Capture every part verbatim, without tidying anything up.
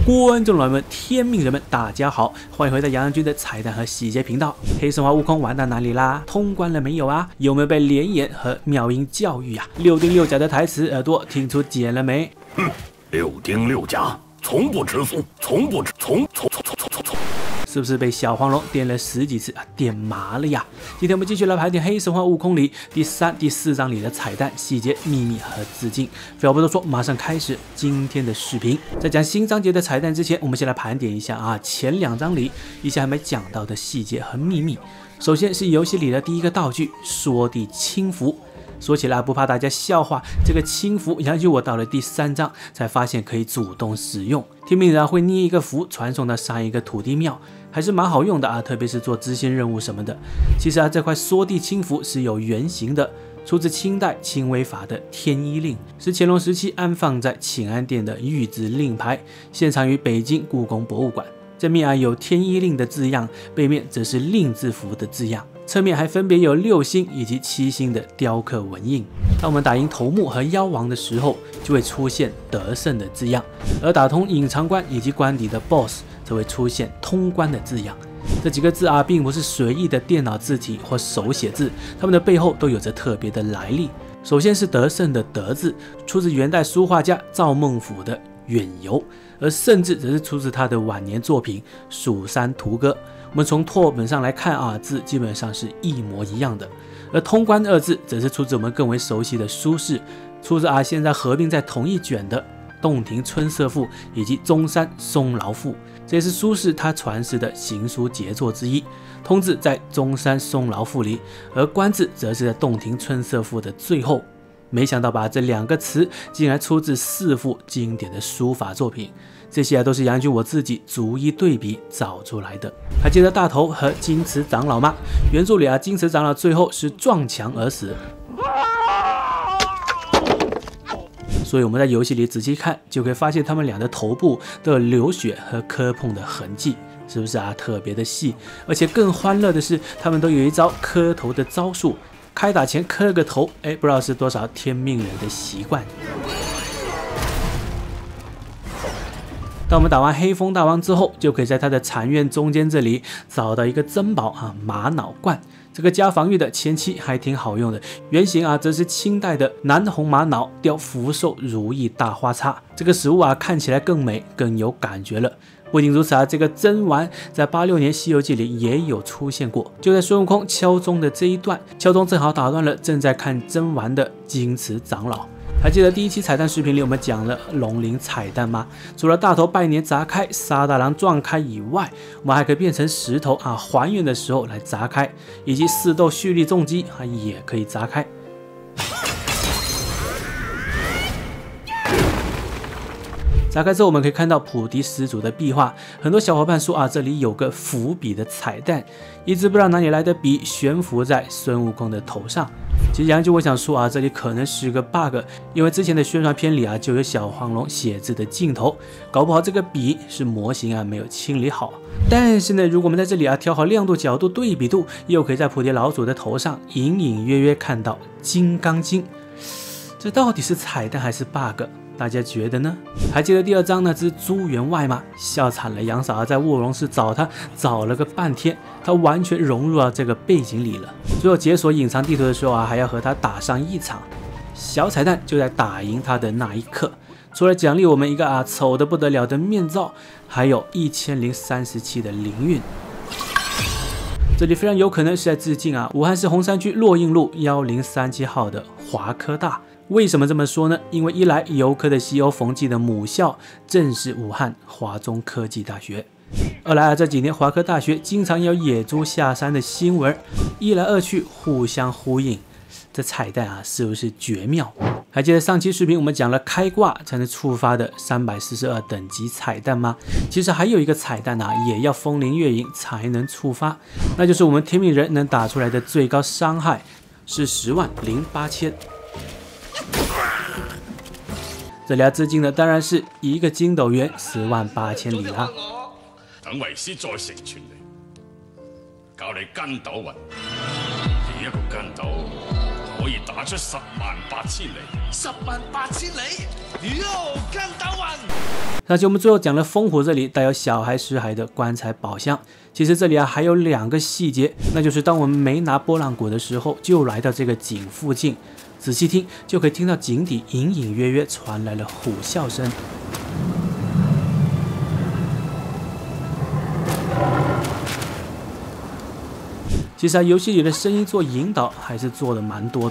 观众老友们、天命人们，大家好，欢迎回到洋洋君的彩蛋和细节频道。黑神话悟空玩到哪里啦？通关了没有啊？有没有被连演和妙音教育啊？六丁六甲的台词耳朵听出茧了没？ 哼，六丁六甲，从不吃素，从不吃，从从从从从从。 是不是被小黄龙点了十几次啊？点麻了呀！今天我们继续来盘点《黑神话：悟空》里第三、第四章里的彩蛋、细节、秘密和致敬。废话不多说，马上开始今天的视频。在讲新章节的彩蛋之前，我们先来盘点一下啊前两章里一些还没讲到的细节和秘密。首先是游戏里的第一个道具——缩地轻符。 说起来不怕大家笑话，这个轻符，杨就我到了第三章才发现可以主动使用。天命人会捏一个符传送到上一个土地庙，还是蛮好用的啊，特别是做支线任务什么的。其实啊，这块缩地轻符是有原型的，出自清代清微法的天一令，是乾隆时期安放在庆安殿的玉制令牌，现藏于北京故宫博物馆。正面啊有天一令的字样，背面则是令字符的字样。 侧面还分别有六星以及七星的雕刻纹印。当我们打赢头目和妖王的时候，就会出现得胜的字样；而打通隐藏关以及关底的 B O S S， 则会出现通关的字样。这几个字啊，并不是随意的电脑字体或手写字，它们的背后都有着特别的来历。首先是得胜的得字，出自元代书画家赵孟頫的《远游》，而胜字则是出自他的晚年作品《蜀山图歌》。 我们从拓本上来看啊，字基本上是一模一样的。而通关二字则是出自我们更为熟悉的苏轼，出自啊现在合并在同一卷的《洞庭春色赋》以及《中山松劳赋》，这也是苏轼他传世的行书杰作之一。通字在《中山松劳赋》里，而关字则是在《洞庭春色赋》的最后。 没想到吧，这两个词竟然出自四幅经典的书法作品，这些啊都是杨君我自己逐一对比找出来的。还记得大头和金池长老吗？原著里啊，金池长老最后是撞墙而死，所以我们在游戏里仔细看，就可以发现他们俩的头部都有流血和磕碰的痕迹，是不是啊？特别的细，而且更欢乐的是，他们都有一招磕头的招数。 开打前磕个头，哎，不知道是多少天命人的习惯。当我们打完黑风大王之后，就可以在他的禅院中间这里找到一个珍宝啊，玛瑙罐。这个加防御的前期还挺好用的，原型啊则是清代的南红玛瑙雕福寿如意大花叉。这个实物啊看起来更美，更有感觉了。 不仅如此啊，这个真丸在八六年《西游记》里也有出现过，就在孙悟空敲钟的这一段，敲钟正好打断了正在看真丸的金池长老。还记得第一期彩蛋视频里我们讲了龙鳞彩蛋吗？除了大头拜年砸开、沙大郎撞开以外，我们还可以变成石头啊，还原的时候来砸开，以及四斗蓄力重击啊也可以砸开。 打开之后，我们可以看到普迪施主的壁画。很多小伙伴说啊，这里有个伏笔的彩蛋，一直不知道哪里来的笔悬浮在孙悟空的头上。其实杨就我想说啊，这里可能是个 bug， 因为之前的宣传片里啊就有小黄龙写字的镜头，搞不好这个笔是模型啊没有清理好。但是呢，如果我们在这里啊调好亮度、角度、对比度，又可以在普迪老祖的头上隐隐约约看到金刚经。这到底是彩蛋还是 bug？ 大家觉得呢？还记得第二章那只猪员外吗？笑惨了杨嫂啊，在卧龙室找他，找了个半天，他完全融入到这个背景里了。最后解锁隐藏地图的时候啊，还要和他打上一场。小彩蛋就在打赢他的那一刻。除了奖励我们一个啊丑得不得了的面罩，还有一千零三十七的灵运。这里非常有可能是在致敬啊武汉市洪山区洛印路一零三七号的华科大。 为什么这么说呢？因为一来，游客的 C E O 冯骥的母校正是武汉华中科技大学；二来啊，这几年华科大学经常有野猪下山的新闻，一来二去互相呼应，这彩蛋啊是不是绝妙？还记得上期视频我们讲了开挂才能触发的三百四十二等级彩蛋吗？其实还有一个彩蛋啊，也要风铃月影才能触发，那就是我们天命人能打出来的最高伤害是十万零八千。 这里要致敬的当然是一个筋斗元十万八千里啦。 等為師再成全你，教你筋斗雲，呢一個筋斗可以打出十萬八千里。十萬八千里，喲，筋斗雲！ 那就我们最后讲了烽火这里带有小孩尸骸的棺材宝箱，其实这里啊还有两个细节，那就是当我们没拿波浪鼓的时候，就来到这个井附近，仔细听就可以听到井底隐隐约约传来了虎啸声。其实啊，游戏里的声音做引导还是做的蛮多的。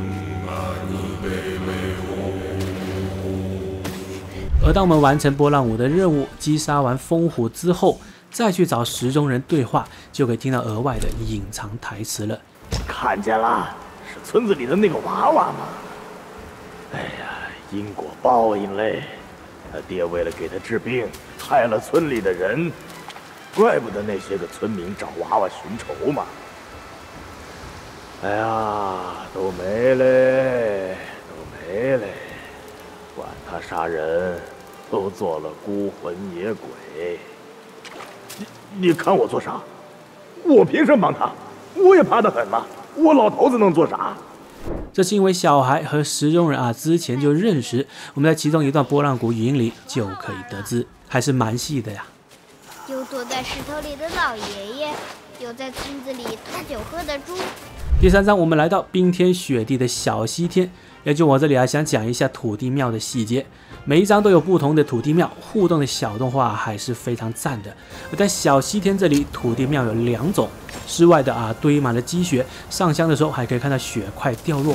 而当我们完成波浪舞的任务，击杀完烽火之后，再去找石中人对话，就可以听到额外的隐藏台词了。 看见了，是村子里的那个娃娃吗？哎呀，因果报应嘞！他爹为了给他治病，害了村里的人，怪不得那些个村民找娃娃寻仇嘛。哎呀，都没嘞，都没嘞！管他杀人，都做了孤魂野鬼。你你看我做啥？我凭什么帮他？我也怕得很嘛！我老头子能做啥？ 这是因为小孩和石中人啊之前就认识，我们在其中一段波浪鼓语音里就可以得知，还是蛮细的呀。 有躲在石头里的老爷爷，有在村子里讨酒喝的猪。 第三章我们来到冰天雪地的小西天，也就我这里啊想讲一下土地庙的细节，每一章都有不同的土地庙，互动的小动画还是非常赞的。而在小西天这里，土地庙有两种，室外的啊堆满了积雪，上香的时候还可以看到雪块掉落。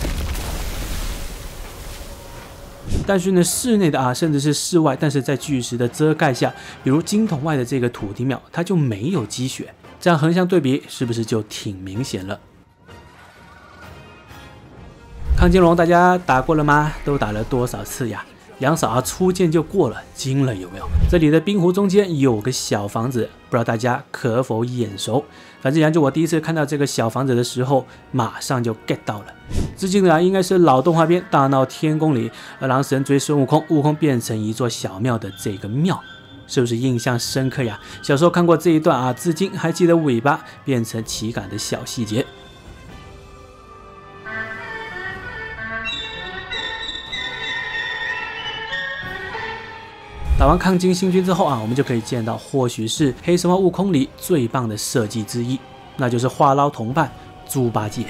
但是呢，室内的啊，甚至是室外，但是在巨石的遮盖下，比如金桶外的这个土地庙，它就没有积雪，这样横向对比，是不是就挺明显了？康金龙大家打过了吗？都打了多少次呀？杨嫂啊，初见就过了，惊了有没有？这里的冰湖中间有个小房子，不知道大家可否眼熟？反正杨就我第一次看到这个小房子的时候，马上就 get 到了。致敬的啊，应该是老动画片《大闹天宫》里二郎神追孙悟空，悟空变成一座小庙的这个庙，是不是印象深刻呀？小时候看过这一段啊，至今还记得尾巴变成旗杆的小细节。打完抗金星君之后啊，我们就可以见到或许是黑神话悟空里最棒的设计之一，那就是话唠同伴猪八戒。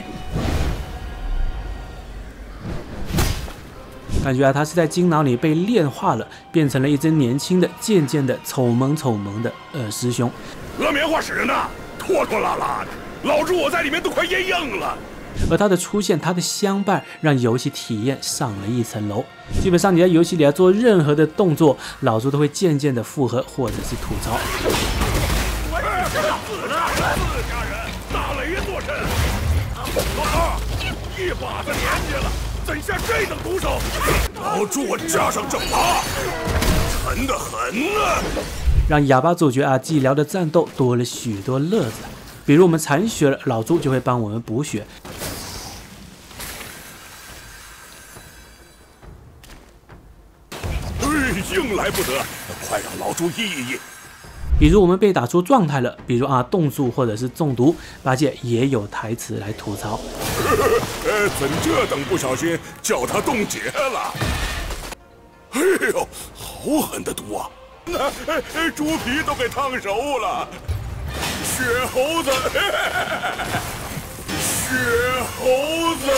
感觉啊，他是在金脑里被炼化了，变成了一只年轻的、渐渐的丑萌丑萌的二师兄。 勒棉花使呢，拖拖拉拉的，老猪我在里面都快噎硬了。 而他的出现，他的相伴，让游戏体验上了一层楼。基本上你在游戏里啊做任何的动作，老猪都会渐渐的附和或者是吐槽。 我也是死了，自家人大雷做甚？老头，一把子年纪了，怎下这等毒手？老猪我加上整他，沉得很啊！ 让哑巴主角啊寂寥的战斗多了许多乐子。比如我们残血了，老猪就会帮我们补血。 硬来不得，快让老猪医一医。 比如我们被打出状态了，比如啊冻住或者是中毒，八戒也有台词来吐槽。 呃，怎这等不小心叫他冻结了？哎呦，好狠的毒啊！那猪皮都给烫熟了。雪猴子，雪猴子。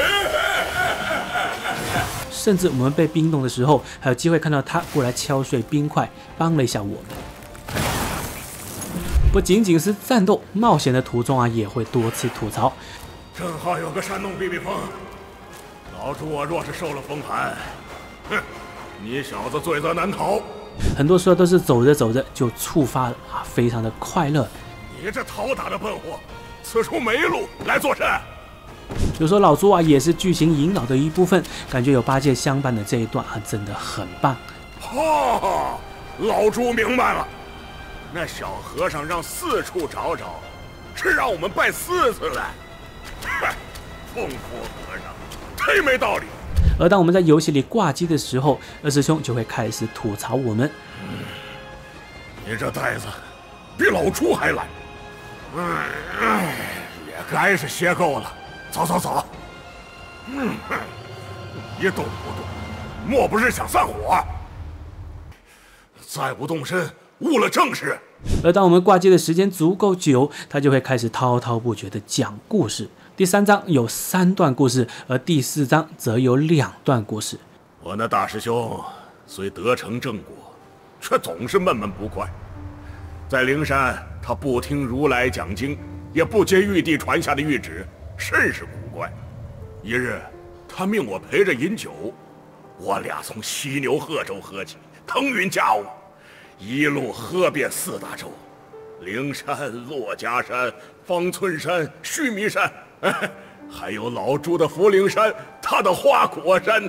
甚至我们被冰冻的时候，还有机会看到他过来敲碎冰块，帮了一下我们。不仅仅是战斗，冒险的途中啊，也会多次吐槽。 正好有个山洞避避风，老猪我若是受了风寒，哼，你小子罪责难逃。 很多时候都是走着走着就触发了啊，非常的快乐。 你这讨打的笨货，此处没路，来作甚？ 有时候老猪啊也是剧情引导的一部分，感觉有八戒相伴的这一段啊真的很棒。 哈，老猪明白了，那小和尚让四处找找，是让我们拜四次来。嗨，凤佛和尚，忒没道理。 而当我们在游戏里挂机的时候，二师兄就会开始吐槽我们： 嗯、你这呆子比老猪还懒。嗯，也该是歇够了。走走走，嗯，一动不动，莫不是想散伙？ 再不动身，误了正事。 而当我们挂机的时间足够久，他就会开始滔滔不绝地讲故事。第三章有三段故事，而第四章则有两段故事。 我那大师兄虽得成正果，却总是闷闷不快。在灵山，他不听如来讲经，也不接玉帝传下的谕旨，甚是古怪。一日，他命我陪着饮酒，我俩从犀牛贺州喝起，腾云驾雾，一路喝遍四大洲，灵山、珞珈山、方寸山、须弥山，还有老朱的福陵山，他的花果山。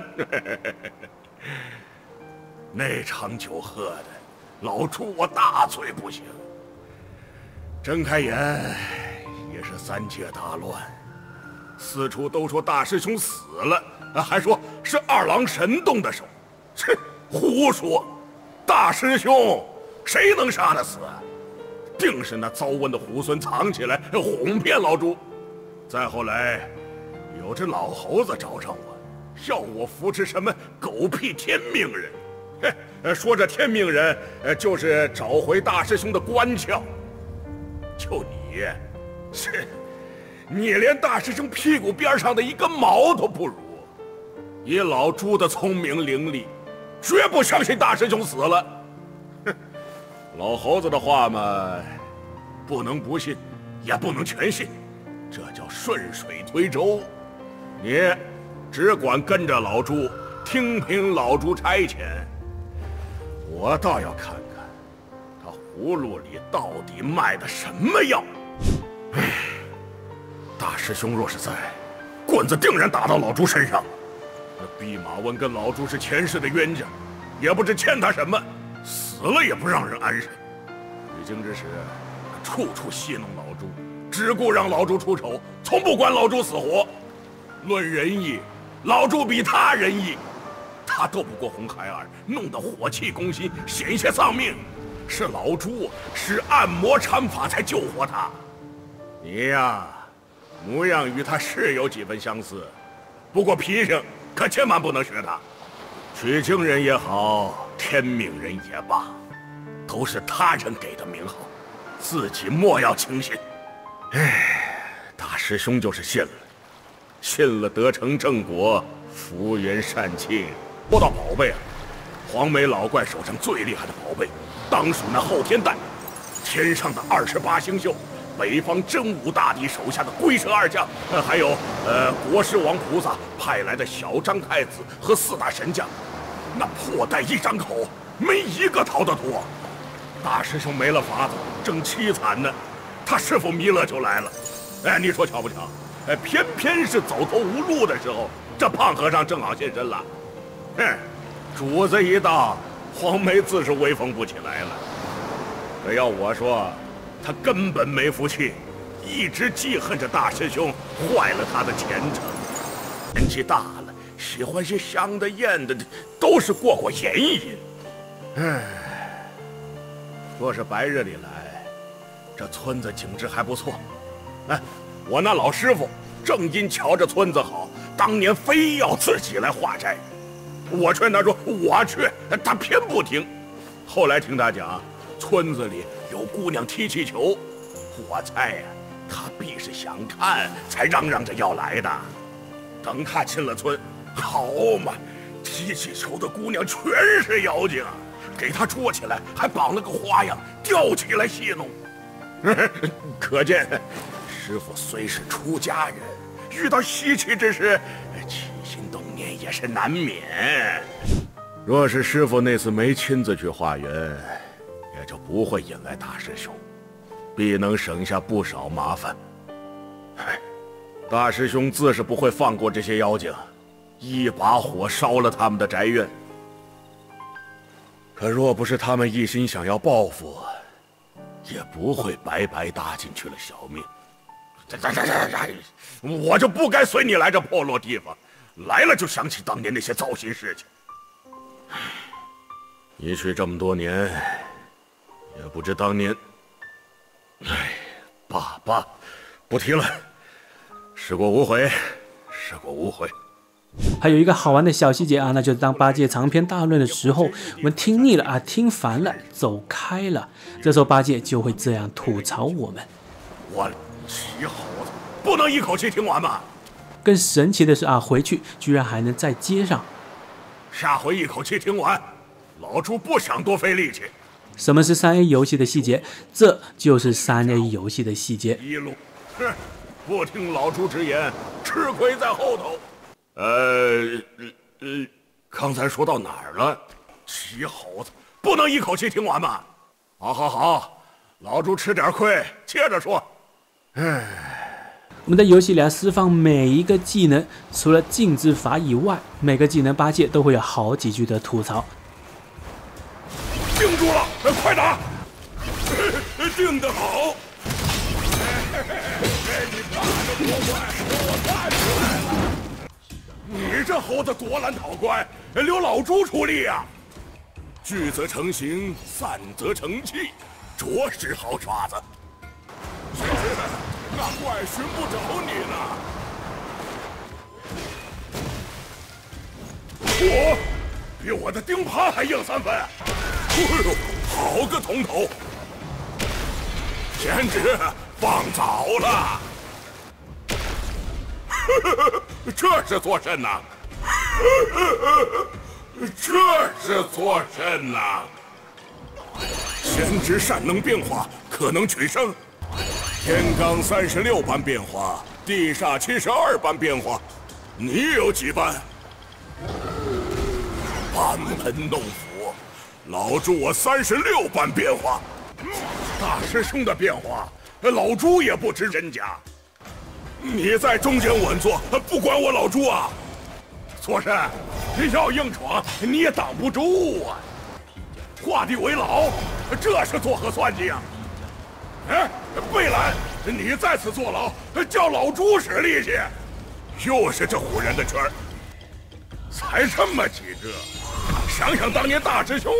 那场酒喝的，老朱我大醉不醒，睁开眼也是三界大乱，四处都说大师兄死了，还说是二郎神动的手。切，胡说！大师兄谁能杀得死？定是那遭瘟的猢狲藏起来哄骗老朱。再后来，有只老猴子找上我，要我扶持什么狗屁天命人。嘿，说这天命人，就是找回大师兄的官窍。就你，是，你连大师兄屁股边上的一根毛都不如。以老朱的聪明伶俐，绝不相信大师兄死了。哼，老猴子的话嘛，不能不信，也不能全信，这叫顺水推舟。你只管跟着老朱，听凭老朱差遣。我倒要看看，他葫芦里到底卖的什么药。唉，大师兄若是在，棍子定然打到老朱身上。那弼马温跟老朱是前世的冤家，也不知欠他什么，死了也不让人安生。取经之时，处处戏弄老朱，只顾让老朱出丑，从不管老朱死活。论仁义，老朱比他仁义，他斗不过红孩儿，弄得火气攻心，险些丧命。是老朱使按摩禅法才救活他。你呀，模样与他是有几分相似，不过脾性可千万不能学他。取经人也好，天命人也罢，都是他人给的名号，自己莫要轻信。唉，大师兄就是信了，信了得成正果，福缘善庆。说到宝贝啊，黄眉老怪手上最厉害的宝贝，当属那后天弹，天上的二十八星宿，北方真武大帝手下的龟蛇二将，呃，还有呃国师王菩萨派来的小张太子和四大神将，那破袋一张口，没一个逃得脱。大师兄没了法子，正凄惨呢，他师傅弥勒就来了。哎，你说巧不巧？哎，偏偏是走投无路的时候，这胖和尚正好现身了。哼，主子一到，黄梅自是威风不起来了。可要我说，他根本没福气，一直记恨着大师兄，坏了他的前程。年纪大了，喜欢些香的艳的，都是过过眼瘾。唉，若是白日里来，这村子景致还不错。哎，我那老师傅正因瞧着村子好，当年非要自己来化斋。我劝他说我去，他偏不听。后来听他讲，村子里有姑娘踢气球，我猜呀、啊，他必是想看，才嚷嚷着要来的。等他进了村，好嘛，踢气球的姑娘全是妖精，给他捉起来，还绑了个花样，吊起来戏弄。可见师傅虽是出家人，遇到稀奇之事，起心动念也是难免。若是师傅那次没亲自去化缘，也就不会引来大师兄，必能省下不少麻烦。唉，大师兄自是不会放过这些妖精，一把火烧了他们的宅院。可若不是他们一心想要报复，也不会白白搭进去了小命。这这这这，我就不该随你来这破落地方，来了就想起当年那些糟心事情。一去这么多年，也不知当年……哎，罢罢，不提了。事过无悔，事过无悔。 还有一个好玩的小细节啊，那就是当八戒长篇大论的时候，我们听腻了啊，听烦了，走开了，这时候八戒就会这样吐槽我们。 我齐猴子不能一口气听完吗？ 更神奇的是啊，回去居然还能再接上。 下回一口气听完，老猪不想多费力气。 什么是三 A 游戏的细节？这就是三 A 游戏的细节。 一路，哼，不听老猪直言，吃亏在后头。呃呃，刚才说到哪儿了？齐猴子不能一口气听完吗？好好好，老猪吃点亏，接着说。唉， 我们在游戏里啊释放每一个技能，除了禁制法以外，每个技能八戒都会有好几句的吐槽。 定住了，快打！定得好！你打得多快，我看出来了。你这猴子夺懒讨乖，留老猪出力呀、啊！聚则成形，散则成器，着实好耍子。那怪寻不着你呢。我比我的钉耙还硬三分。哎呦，好个铜头！简直放早了。这是做甚呐？这是做甚呐？先知善能变化，可能取胜。天罡三十六般变化，地煞七十二般变化，你有几般？班门弄斧，老猪我三十六般变化。大师兄的变化，老猪也不知真假。你在中间稳坐，不管我老猪啊！错甚，要硬闯你也挡不住啊！画地为牢，这是作何算计啊？哎，贝兰，你在此坐牢，叫老猪使力气，又是这唬人的圈儿，才这么几个，想想当年大师兄，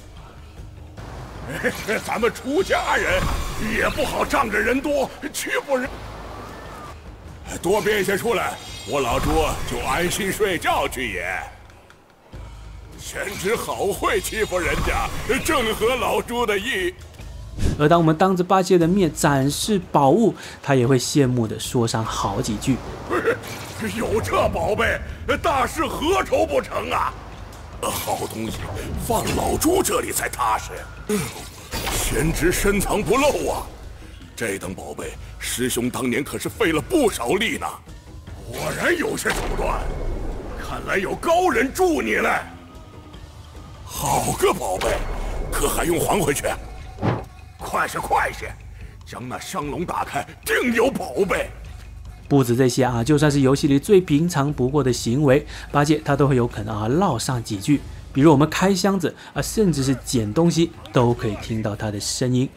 咱们出家人也不好仗着人多欺负人。多变些出来，我老猪就安心睡觉去也。贤侄好会欺负人家，正合老猪的意。 而当我们当着八戒的面展示宝物，他也会羡慕地说上好几句。 有这宝贝，大事何愁不成啊？好东西放老猪这里才踏实。贤侄深藏不露啊！这等宝贝，师兄当年可是费了不少力呢。果然有些手段，看来有高人助你了。好个宝贝，可还用还回去？快些快些，将那香笼打开，定有宝贝。 不止这些啊，就算是游戏里最平常不过的行为，八戒他都会有可能啊唠上几句。比如我们开箱子啊，甚至是捡东西，都可以听到他的声音。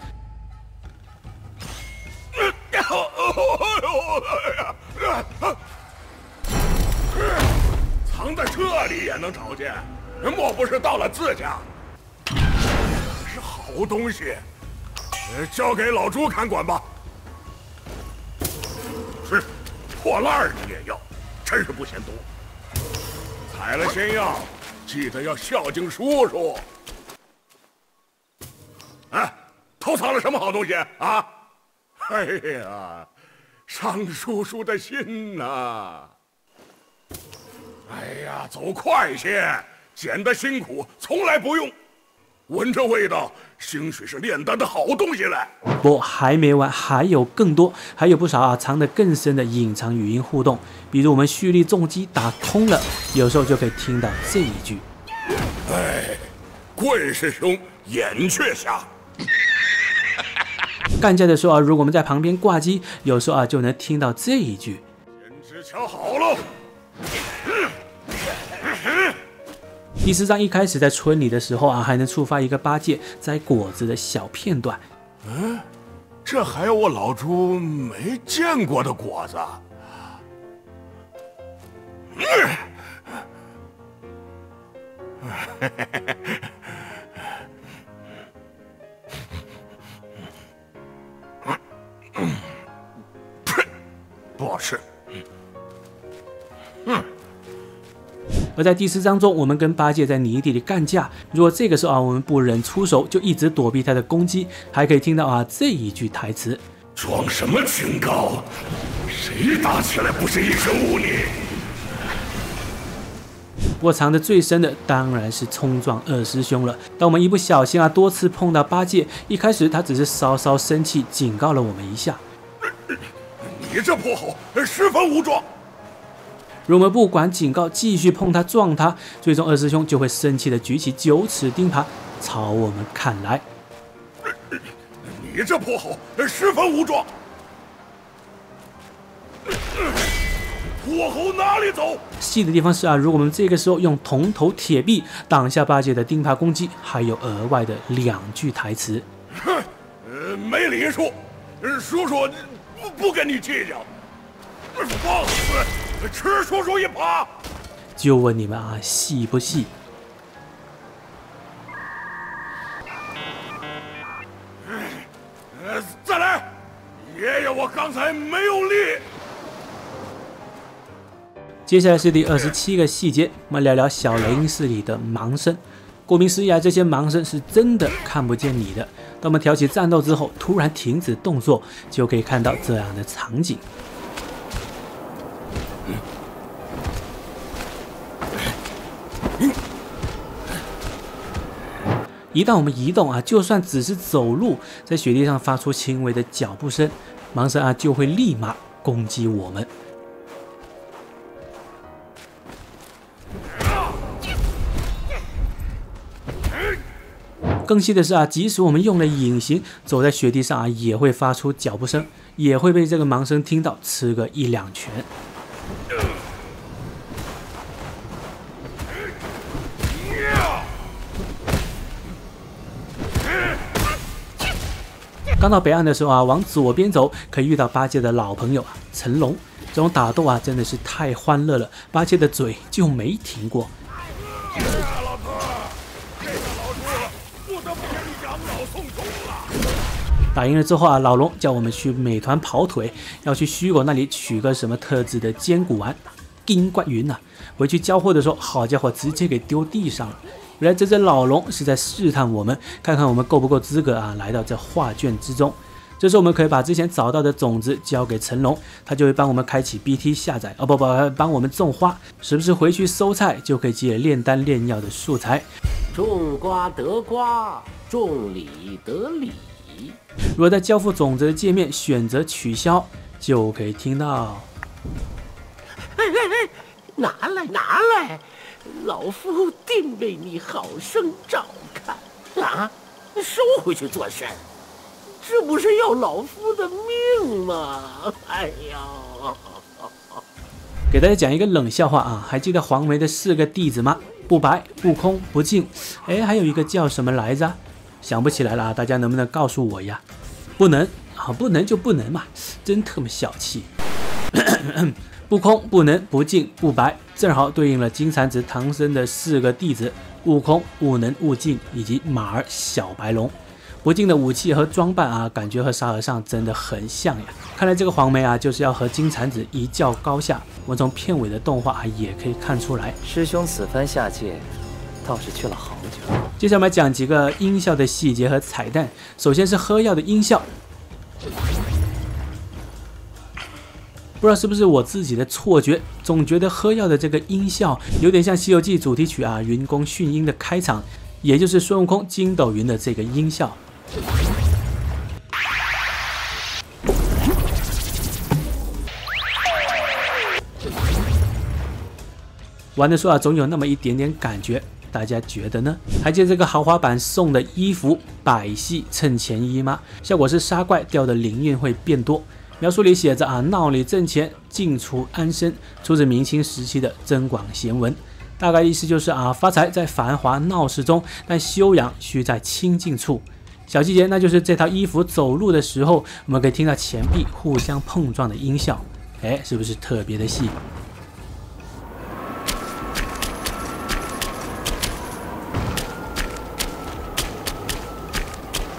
藏在这里也能瞅见，莫不是到了自家？是好东西，交给老猪看管吧。是，破烂儿你也要，真是不嫌多。采了先要，记得要孝敬叔叔。哎，偷藏了什么好东西啊？哎呀，伤叔叔的心呐、啊！哎呀，走快些，捡得辛苦，从来不用。闻这味道，兴许是炼丹的好东西了。 不，还没完，还有更多，还有不少啊藏得更深的隐藏语音互动。比如我们蓄力重击打通了，有时候就可以听到这一句： 哎，棍师兄眼却瞎。 干架的时候啊，如果我们在旁边挂机，有时候啊就能听到这一句： 先知瞧好喽。 第四章一开始在村里的时候啊，还能触发一个八戒摘果子的小片段。 嗯，这还有我老猪没见过的果子。不好吃。嗯， 而在第四章中，我们跟八戒在泥地里干架，如果这个时候啊我们不忍出手，就一直躲避他的攻击，还可以听到啊这一句台词： 装什么清高？谁打起来不是一身污泥？ 不过藏得最深的当然是冲撞二师兄了。当我们一不小心啊多次碰到八戒，一开始他只是稍稍生气，警告了我们一下。 你这泼猴十分无状。 如果我们不管警告，继续碰他撞他，最终二师兄就会生气的举起九齿钉耙朝我们砍来。 你这泼猴十分无状。泼猴哪里走？ 细的地方是啊，如果我们这个时候用铜头铁臂挡下八戒的钉耙攻击，还有额外的两句台词。 哼，呃，没礼数，叔叔不不跟你计较。放肆，吃叔叔一耙！ 就问你们啊，细不细？ 呃，再来，爷爷，我刚才没有力。 接下来是第二十七个细节，我们聊聊小雷音寺里的盲僧。顾名思义啊，这些盲僧是真的看不见你的。当我们挑起战斗之后，突然停止动作，就可以看到这样的场景。一旦我们移动啊，就算只是走路，在雪地上发出轻微的脚步声，盲僧啊就会立马攻击我们。更细的是啊，即使我们用了隐形，走在雪地上啊，也会发出脚步声，也会被这个盲僧听到，吃个一两拳。刚到北岸的时候啊，往左边走可以遇到八戒的老朋友啊，成龙。这种打斗啊，真的是太欢乐了，八戒的嘴就没停过。 老头，这个老猪不得不给你养老送终了。 打赢了之后啊，老龙叫我们去美团跑腿，要去虚狗那里取个什么特制的坚骨丸，金冠云呐、啊。回去交货的时候，好家伙，直接给丢地上了。原来这只老龙是在试探我们，看看我们够不够资格啊，来到这画卷之中。这时候我们可以把之前找到的种子交给成龙，他就会帮我们开启 B T 下载，哦不不，帮我们种花，时不时回去收菜就可以积累炼丹炼药的素材。 种瓜得瓜，种李得李。 如果在交付种子的界面选择取消，就可以听到。 哎哎哎，拿来拿来，老夫定为你好生照看啊！收回去做甚？这不是要老夫的命吗？哎呀！ 给大家讲一个冷笑话啊，还记得黄眉的四个弟子吗？不白、不空、不净，哎，还有一个叫什么来着？想不起来了啊，大家能不能告诉我呀？不能啊，不能就不能嘛，真特么小气。不空、不能、不净、不白，正好对应了金蝉子唐僧的四个弟子：悟空、悟能、悟净以及马儿小白龙。不净的武器和装扮啊，感觉和沙和尚真的很像呀。看来这个黄眉啊，就是要和金蝉子一较高下。我从片尾的动画啊也可以看出来。 师兄此番下界，倒是去了好久。 接下来我们讲几个音效的细节和彩蛋。首先是喝药的音效，不知道是不是我自己的错觉，总觉得喝药的这个音效有点像《西游记》主题曲啊，云宫迅音的开场，也就是孙悟空筋斗云的这个音效。玩的时候啊，总有那么一点点感觉，大家觉得呢？还记得这个豪华版送的衣服百戏衬前衣吗？效果是杀怪掉的灵运会变多。描述里写着啊，闹里挣钱，进出安身，出自明清时期的增广贤文。大概意思就是啊，发财在繁华闹市中，但修养需在清静处。小细节，那就是这套衣服走路的时候，我们可以听到钱币互相碰撞的音效，哎，是不是特别的细？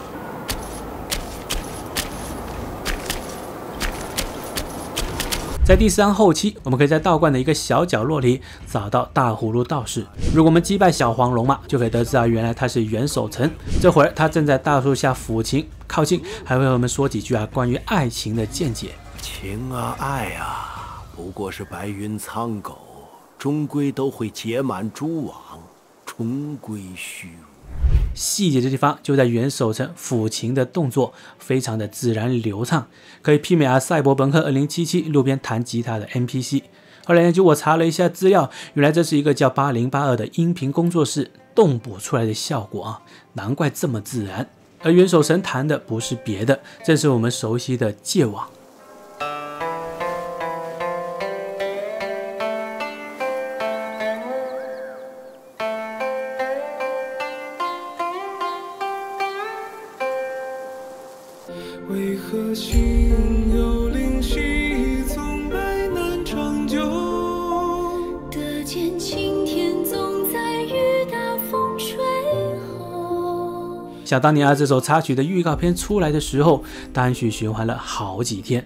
在在第四章后期，我们可以在道观的一个小角落里找到大葫芦道士。如果我们击败小黄龙嘛，就可以得知啊，原来他是元守诚。这会儿他正在大树下抚琴，靠近还会和我们说几句啊关于爱情的见解。 情啊，爱啊，不过是白云苍狗，终归都会结满蛛网，重归虚无。 细节的地方就在元守诚抚琴的动作非常的自然流畅，可以媲美啊赛博朋克二零七七路边弹吉他的 N P C。后来呢，就我查了一下资料，原来这是一个叫八零八二的音频工作室动捕出来的效果啊，难怪这么自然。而元守诚弹的不是别的，正是我们熟悉的戒网。 为何心有灵犀，从来难长久？ 得见青天总在雨打风吹后。 想当年啊，这首插曲的预告片出来的时候，单曲循环了好几天。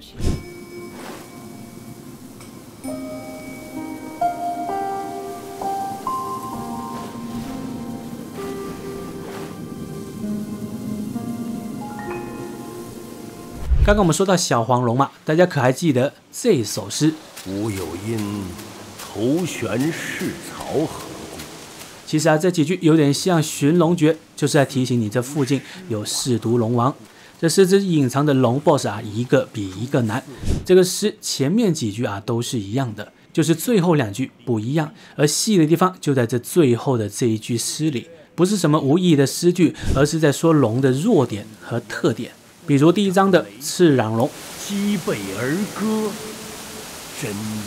刚刚我们说到小黄龙嘛，大家可还记得这首诗？ 吾有因，头悬是草何故？ 其实啊，这几句有点像寻龙诀，就是在提醒你这附近有四毒龙王。这四只隐藏的龙 boss 啊，一个比一个难。这个诗前面几句啊都是一样的，就是最后两句不一样，而细的地方就在这最后的这一句诗里，不是什么无意义的诗句，而是在说龙的弱点和特点。比如第一章的赤壤龙， 击背而歌，真意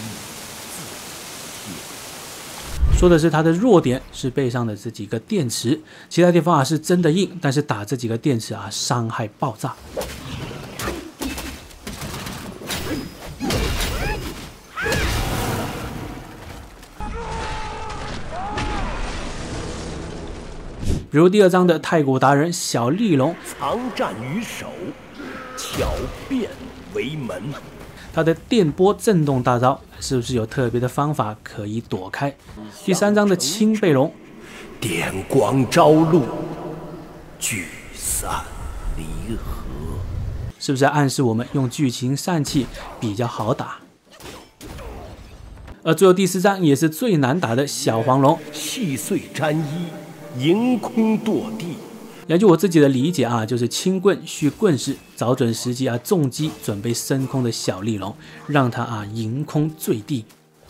自说的是它的弱点是背上的这几个电池，其他地方啊是真的硬，但是打这几个电池啊伤害爆炸。比如第二章的太古达人小利龙， 藏战于手，巧变为门。 它的电波震动大招是不是有特别的方法可以躲开？第三章的青背龙， 电光朝露，聚散离合， 是不是暗示我们用剧情散气比较好打？而最后第四章也是最难打的小黄龙， 细碎沾衣，迎空堕地。 根据我自己的理解啊，就是轻棍续棍式，找准时机啊，重击准备升空的小利龙，让它啊迎空坠地。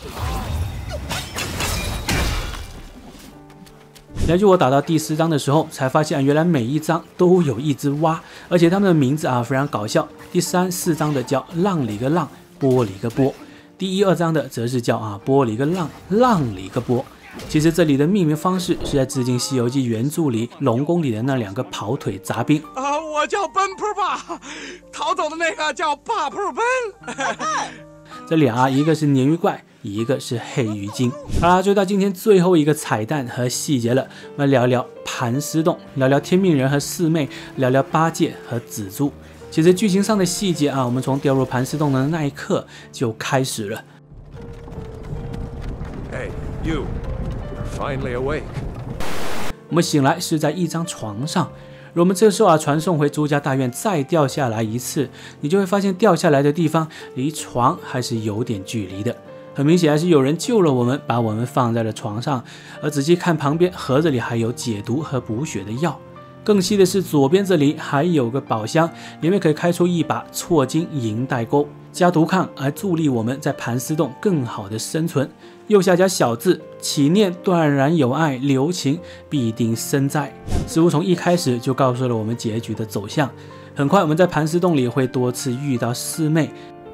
根据我打到第四章的时候，才发现原来每一章都有一只蛙，而且它们的名字啊非常搞笑。第三、四章的叫浪里个浪，波里个波；第一、二章的则是叫啊波里个浪，浪里个波。其实这里的命名方式是在致敬《西游记》原著里龙宫里的那两个跑腿杂兵啊，我叫奔扑吧，逃走的那个叫霸扑奔。 这俩啊，一个是鲶鱼怪，一个是黑鱼精。好啦，就到今天最后一个彩蛋和细节了，我们聊聊盘丝洞，聊聊天命人和四妹，聊聊八戒和紫珠。其实剧情上的细节啊，我们从掉入盘丝洞的那一刻就开始了。 Hey, you. Finally awake. 我们醒来是在一张床上，如我们这时候啊传送回朱家大院，再掉下来一次，你就会发现掉下来的地方离床还是有点距离的。很明显还是有人救了我们，把我们放在了床上，而仔细看旁边盒子里还有解毒和补血的药。更细的是左边这里还有个宝箱，里面可以开出一把错金银带钩，加毒抗来助力我们在盘丝洞更好的生存。右下角小字，祈念断然有爱，留情必定生在。似乎从一开始就告诉了我们结局的走向。很快我们在盘丝洞里会多次遇到四妹。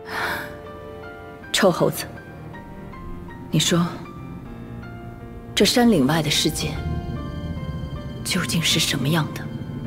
臭猴子，你说这山岭外的世界究竟是什么样的？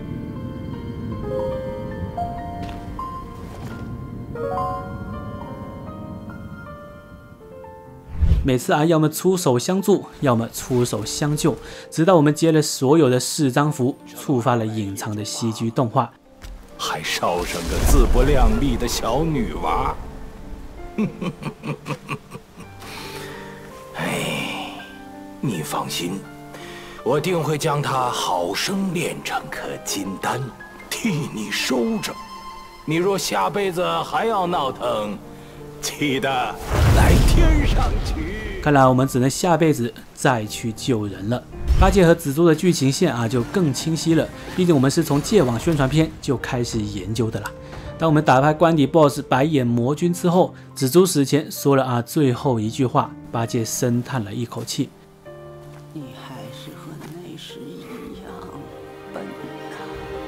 每次啊，要么出手相助，要么出手相救，直到我们接了所有的四张符，触发了隐藏的戏剧动画， 还捎上个自不量力的小女娃。 哎，你放心，我定会将它好生炼成颗金丹，替你收着。你若下辈子还要闹腾，记得来天上取。 看来我们只能下辈子再去救人了。八戒和紫珠的剧情线啊就更清晰了，毕竟我们是从戒网宣传片就开始研究的啦。当我们打败关底 B O S S 白眼魔君之后，紫珠死前说了啊最后一句话，八戒深叹了一口气。 你还是和那时一样笨呐。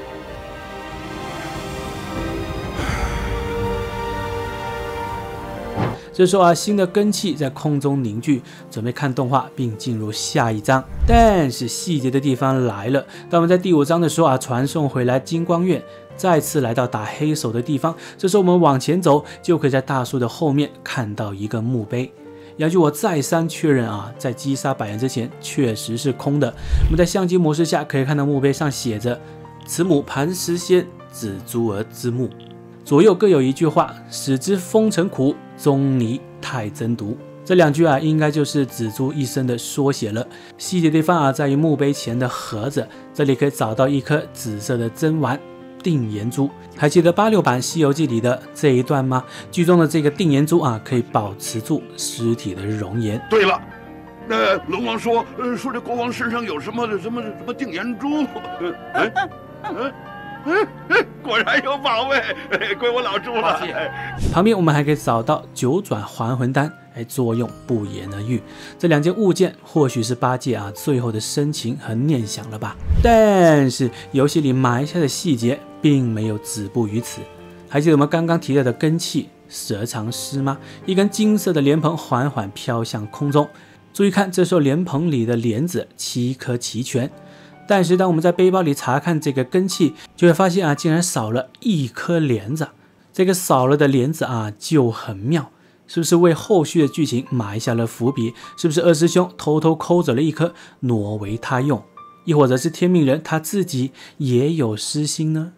这时候啊，新的根气在空中凝聚，准备看动画并进入下一章。但是细节的地方来了，当我们在第五章的时候啊，传送回来金光院，再次来到打黑手的地方。这时候我们往前走，就可以在大树的后面看到一个墓碑。杨局，我再三确认啊，在击杀百人之前确实是空的。我们在相机模式下可以看到墓碑上写着“慈母磐石仙，紫珠儿之墓”，左右各有一句话：“使之风尘苦，终泥太真毒。”这两句啊，应该就是紫珠一生的缩写了。细节地方啊，在于墓碑前的盒子，这里可以找到一颗紫色的真丸定颜珠。还记得八六版《西游记》里的这一段吗？剧中的这个定颜珠啊，可以保持住尸体的容颜。 对了，那龙王说，呃，说这国王身上有什么什么什么定颜珠？哎哎哎哎，果然有宝贝，哎，归我老朱了。哎、 旁边我们还可以找到九转还魂丹，哎，作用不言而喻。这两件物件或许是八戒啊最后的深情和念想了吧？但是游戏里埋下的细节并没有止步于此。还记得我们刚刚提到的根器蛇肠狮吗？一根金色的莲蓬缓缓飘向空中。注意看，这时候莲蓬里的莲子七颗齐全。但是当我们在背包里查看这个根器，就会发现啊，竟然少了一颗莲子。这个少了的莲子啊，就很妙，是不是为后续的剧情埋下了伏笔？是不是二师兄偷偷抠走了一颗，挪为他用？亦或者是天命人他自己也有私心呢？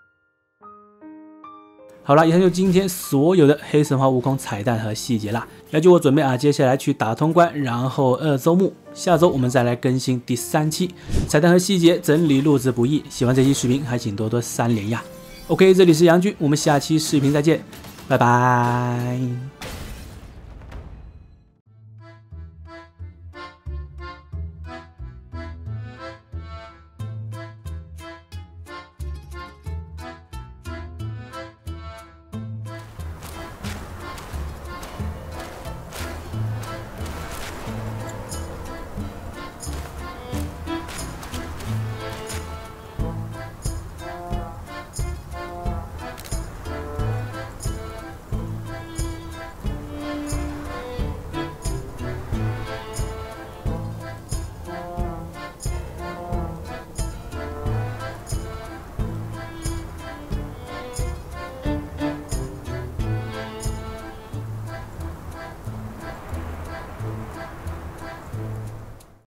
好了，以上就今天所有的黑神话悟空彩蛋和细节啦。要就我准备啊，接下来去打通关，然后二周目，下周我们再来更新第三期彩蛋和细节整理录制不易。喜欢这期视频还请多多三连呀。OK， 这里是杨军，我们下期视频再见，拜拜。